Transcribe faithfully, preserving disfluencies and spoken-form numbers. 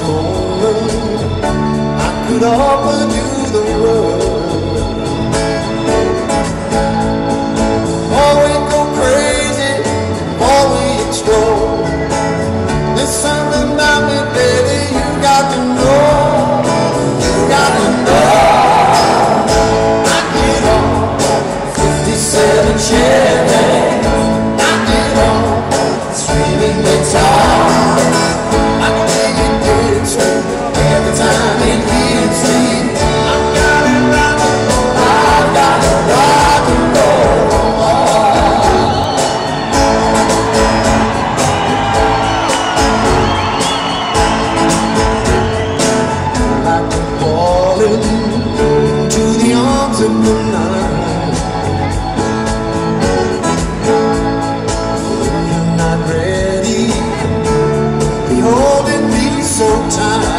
moment I could offer you the world. Before we go crazy, before we explode, there's something about me, baby, you got to know. You got to know. I get on fifty-seven Chevy, I get on screaming guitar. I can make it good too every time it hits me. I've got it rock and roll, I've got it rock and roll. Like I'm falling to the arms of the night. When you're not ready, be holding me so tight.